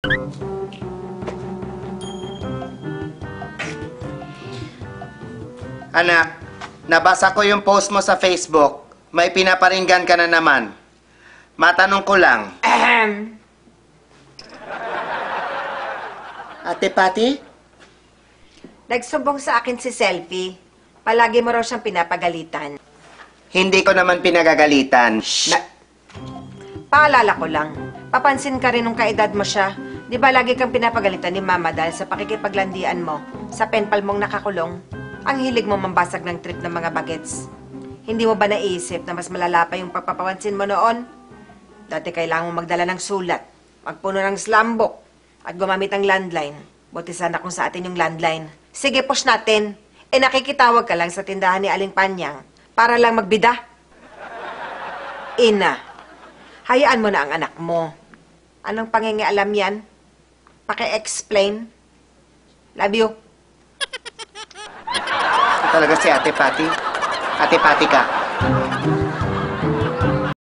Anak, nabasa ko yung post mo sa Facebook. May pinaparinggan ka na naman. Matanong ko lang. Ate Patty? Nagsumbong sa akin si Selfie. Palagi mo raw siyang pinapagalitan. Hindi ko naman pinagagalitan. Paalala ko lang, papansin ka rin nung kaedad mo siya. Di ba lagi kang pinapagalitan ni Mama dahil sa pakikipaglandian mo sa penpal mong nakakulong? Ang hilig mo mambasag ng trip ng mga bagets. Hindi mo ba naisip na mas malala pa yung pagpapawansin mo noon? Dati kailangan mo magdala ng sulat, magpuno ng slambok, at gumamit ng landline. Buti sana kung sa atin yung landline. Sige, push natin. Nakikitawag ka lang sa tindahan ni Aling Panyang para lang magbida. Ina, hayaan mo na ang anak mo. Anong pangingialam yan? Paki-explain. Love you. Talaga si Ate Patty. Ate Patty ka.